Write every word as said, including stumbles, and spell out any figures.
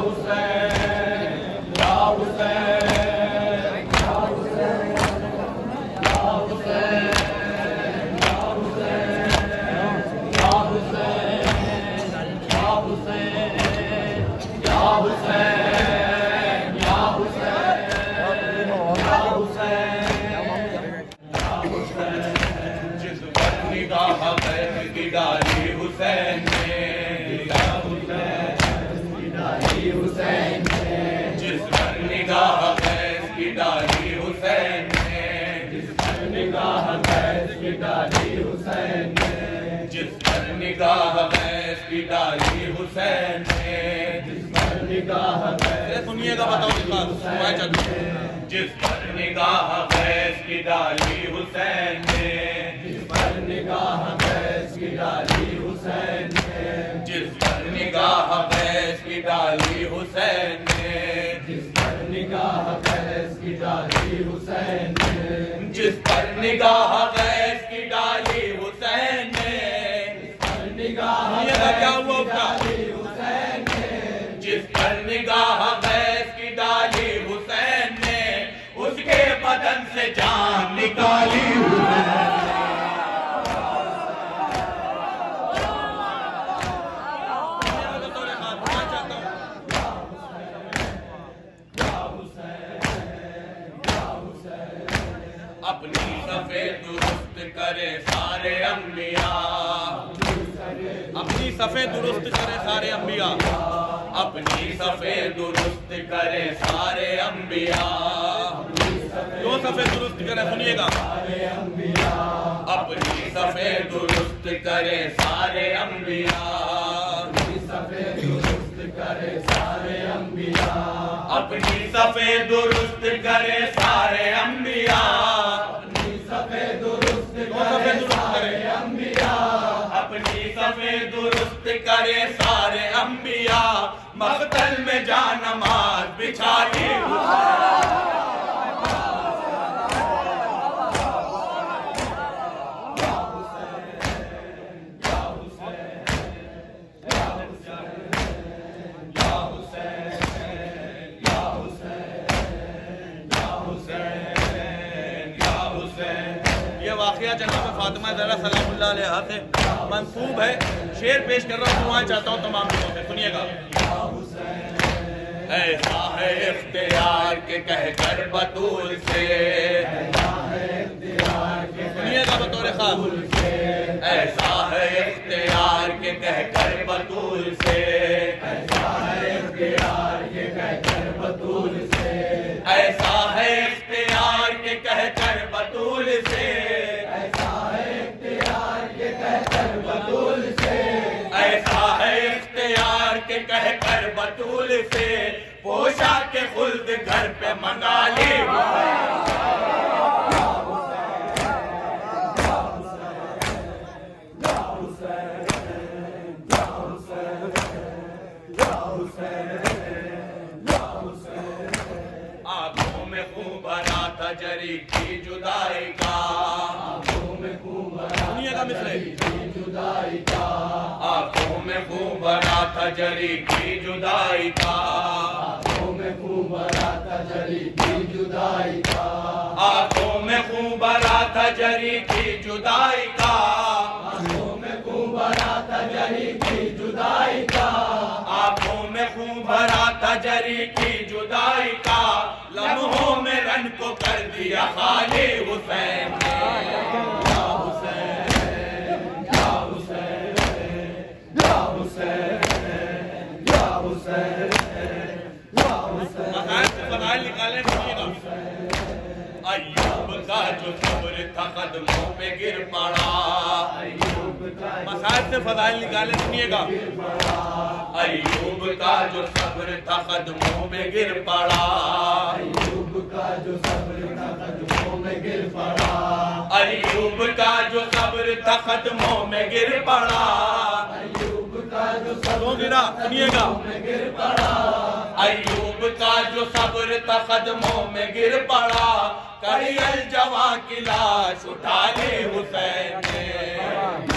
सुनिएगा, बताओ जिस पर निगाह गैस की डाली हुसैन ने, जिस पर निगाह गैस की डाली हुसैन ने, जिस पर निगाह गैस की डाली हुसैन ने, जिस पर निगाह गैस की डाली हुसैन ने, जिस पर निगाह गैस की डाली हुसैन ने, जिस पर निगाह क्या हुआ हुसैन ने, जिस पर निगाह गैस की डाली हुसैन ने, उसके बदन से जान निकाली हुसैन ने। अपनी सफेद दुरुस्त करे सारे अंबिया, अपनी सफेद दुरुस्त करे सारे अंबिया, अपनी सफेद दुरुस्त करे सारे अंबिया, दो सफेद दुरुस्त करे, सुनिएगा, अपनी सफेद दुरुस्त करे सारे अंबिया, अपनी सफेद दुरुस्त करे सारे अंबिया, अपनी सफेद दुरुस्त करे सारे अंबिया, अपनी सफेद दुरुस्त करे सारे अंबिया, अपनी सफेद दुरुस्त करे सारे अंबिया, मक़तल में जा नमाज बिछा ली जनाब फातिमा ज़हरा सलामुल्लाह अलैहा से मंसूब है। शेर पेश कर रहा हूँ, दुआएं चाहता हूँ तमाम लोगों से, सुनिएगा। ऐसा है इख्तियार के कहकर बतूल से, सुनिएगा बतौर खास, ऐसा है इख्तियार के कहकर बतूल से, ऐसा है इख्तियार के कहकर बतूल से, ऐसा है इख्तियार के कहकर बतूल से, ऐसा है इख्तियार के कहकर बतूल से, ऐसा है इख्तियार के कहकर बतूल से, पोशा के खुल्द घर पे मंगा ली आंखों में खूब भरा था जरी की जुदाई का, आंखों में खूब भरा था जुदाई का, आंखों में खूब भरा था जरी की जुदाई का, आंखों में खूब भरा था जरी की जुदाई का, आंखों में खूब भरा था जरी की जुदाई का, आंखों में खूब भरा था जरी की जुदाई का, आंखों में खूब भरा था जरी की जुदाई का, लम्हों में रन को कर दिया खाली हुसैन ने, या हुसैन या हुसैन या हुसैन या हुसैन या हुसैन। फज़ाइल निकालें, सुनिएगा। अय्यूब का जो सब्र था कदमों पे गिर पड़ा, मसाइल से फज़ाइल निकालें, सुनिएगा। अय्यूब का जो सब्र था कदमों में गिर पड़ा, अय्यूब का जो सब्र था कदमों में गिर पड़ा, अय्यूब का जो सब्र था कदमों में गिर पड़ा, अय्यूब का जो सब्र गिरा, सुनिएगा, गिर पड़ा, अय्यूब का जो सब्र था कदमों में गिर पड़ा, कड़ी अल जवां की लाश उठा ली हुसैन ने।